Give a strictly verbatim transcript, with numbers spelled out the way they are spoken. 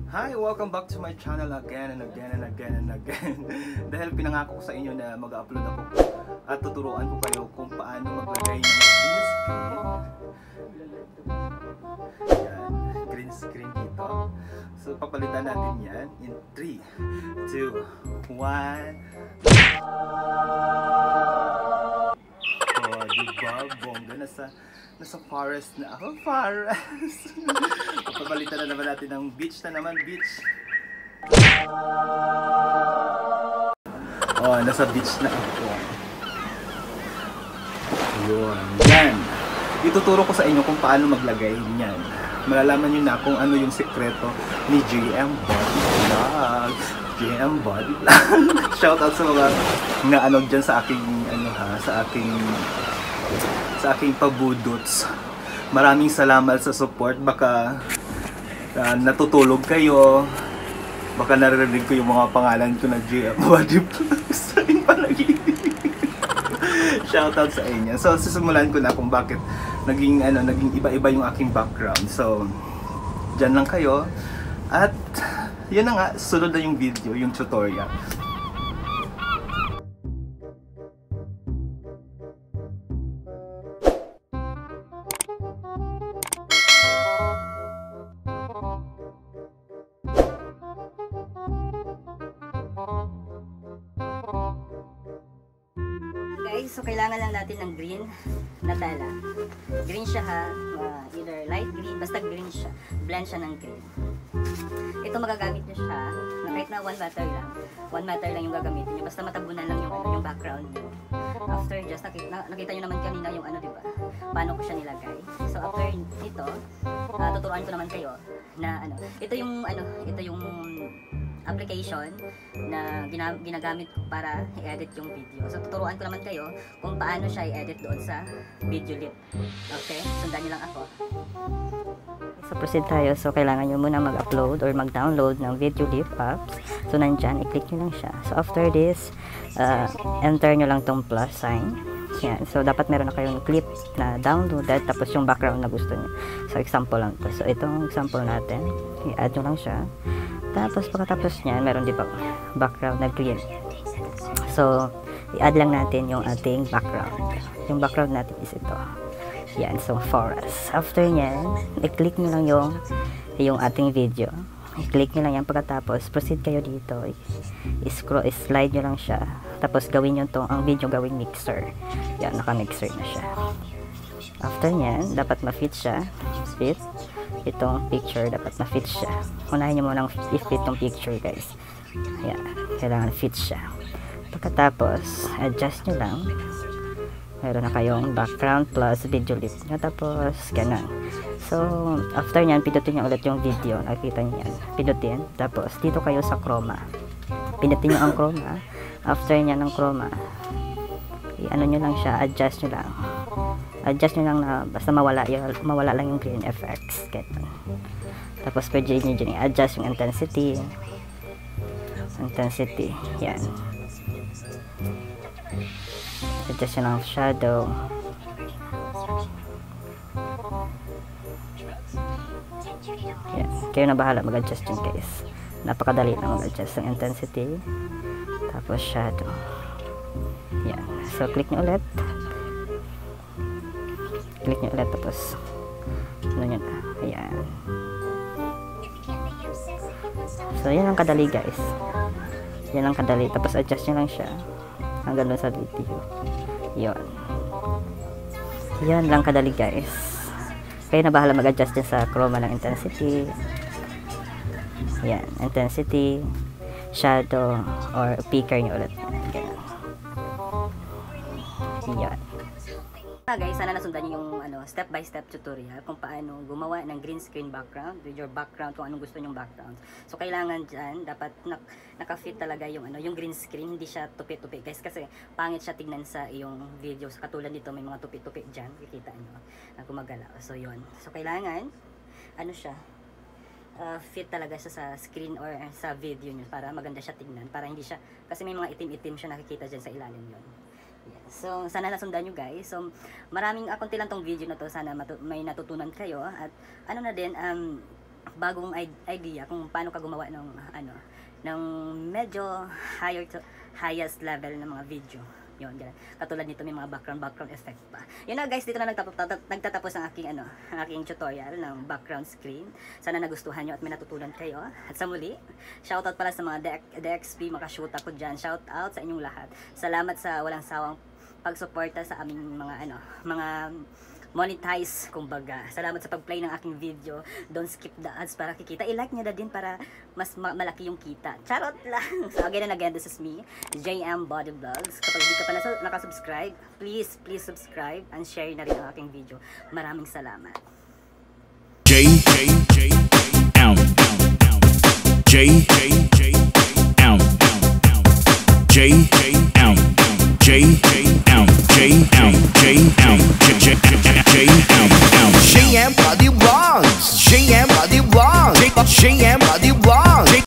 Hi! Welcome back to my channel again and again and again and again. Dahil pinangako ko sa inyo na mag-upload ako at tuturuan ko kayo kung paano maglagay ng green screen. Yan, green screen dito. So papalitan natin yan in three, two, one. Oh, diba? Bongga, nasa nasa forest na ako. Forest! Papalitan na naman natin ng beach na naman. Beach! Oh, nasa beach na ako. Yun. Yan. Ituturo ko sa inyo kung paano maglagay niyan. Malalaman nyo na kung ano yung sekreto ni J M Body Vlog. J M Body Vlog. Shoutout sa mga nga ano dyan sa aking ano ha, sa aking sa aking pabudots. Maraming salamat sa support. Baka uh, natutulog kayo. Baka naririnig ko yung mga pangalan ko na J M Body Vlog sa aking panaginip. Shoutout sa inyo. So sisimulan ko na kung bakit naging ano naging iba-iba yung aking background. So diyan lang kayo. At yun na nga, sunod na yung video, yung tutorial. Guys, so kailangan lang natin ng green na tela. Green siya ha, uh, either light green, basta green siya. Blend siya ng green. Ito magagamit nyo siya, na kahit na one matter lang. One matter lang yung gagamitin nyo, basta matabunan lang yung, ano, yung background nyo. After just, nakita, nakita nyo naman kanina yung ano, diba? Paano ko siya nilagay. So after ito, uh, tuturuan ko naman kayo na ano, ito yung ano, ito yung application na ginagamit ko para i-edit yung video. So tuturuan ko naman kayo kung paano siya i-edit doon sa video lip. Okay? Sundan niyo lang ako. So proceed tayo. So kailangan nyo muna mag-upload or mag-download ng video lip apps. So nandyan, i-click nyo lang siya. So after this, uh, enter nyo lang tong plus sign. Yan. So dapat meron na kayong clip na downloaded tapos yung background na gusto nyo. So example lang to. So itong example natin, i-add nyo lang siya. Tapos pagkatapos niyan, meron din pa background na green. So, i-add lang natin yung ating background. Yung background natin is ito. Yan, so forest. After niyan, i-click nyo lang yung yung ating video. I-click nyo lang yan. Pagkatapos, proceed kayo dito. I-scroll, i-slide nyo lang siya. Tapos, gawin nyo itong, ang video gawing mixer. Yan, naka-mixer na siya. After niyan, dapat ma-fit siya. Fit. Itong picture dapat ma-fit siya. Unahin nyo munang i-fit itong picture, guys. Ayan, kailangan fit siya. Pagkatapos, adjust nyo lang. Meron na kayong background plus video lip. Tapos, ganun. So, after nyan, pindutin nyo ulit yung video. Nakikita nyo yan. Pindutin. Tapos, dito kayo sa chroma. Pindutin nyo ang chroma. After nyan ng chroma, i-ano nyo lang siya, adjust nyo lang. Adjust nyo lang na basta mawala, yung, mawala lang yung green effects. Ganun. Tapos pwede nyo dyan i-adjust yung intensity. Intensity. Yan. Adjust nyo lang shadow. Yan. Kayo na bahala mag-adjust yun, guys. Napakadali na mag-adjust ng intensity. Tapos shadow. Yan. So click nyo ulit. Click nyo ulit tapos ano nyo na, ayan. So yan ang kadali, guys. Yan ang kadali, tapos adjust nyo lang siya hanggang doon sa video. Yun. Yan lang kadali, guys. Kayo na bahala mag-adjust din sa chroma ng intensity. Yan, intensity, shadow, or picker nyo ulit. Ganun. Yan. Guys, sana nasundan niyo yung ano, step by step tutorial kung paano gumawa ng green screen background with your background, kung anong gusto nyong background. So kailangan diyan dapat nak naka-fit talaga yung ano, yung green screen, hindi siya tupi-tupi, guys, kasi pangit siya tingnan sa iyong video. So, katulad nito may mga tupi-tupi diyan, kikita niyo na gumagalaw. So yun. So kailangan ano siya? Uh, fit talaga siya sa screen or sa video niyo para maganda siya tingnan, para hindi siya kasi may mga itim-itim siya nakikita diyan sa ilalim yon. So, sana nasundan nyo, guys. So, maraming, uh, konti lang tong video na to. Sana matu may natutunan kayo. At, ano na din, um, bagong i- idea kung paano ka gumawa ng ano, ng medyo higher to highest level ng mga video. Yun, ganun. Katulad nito may mga background background effect pa. Yun na guys, dito na nagtapos, nagtatapos ang aking ano, ang aking tutorial ng background screen. Sana nagustuhan nyo at may natutunan kayo. At sa muli, shoutout pala sa mga D X P makashoot ako dyan. Shoutout sa inyong lahat. Salamat sa walang sawang pagsuporta sa aming mga ano, mga monetize, kumbaga. Salamat sa pag-play ng aking video. Don't skip the ads para kikita. I-like nyo na din para mas ma malaki yung kita. Charot lang! So again and again, this is me, J M Body Vlogs. Kapag hindi ka pa nas- nakasubscribe, please, please subscribe and share na rin ang aking video. Maraming salamat. J J J M J J J M J J M J J M J M J M J J J M J M Body Vlogs J M Body Vlogs J M Body Vlogs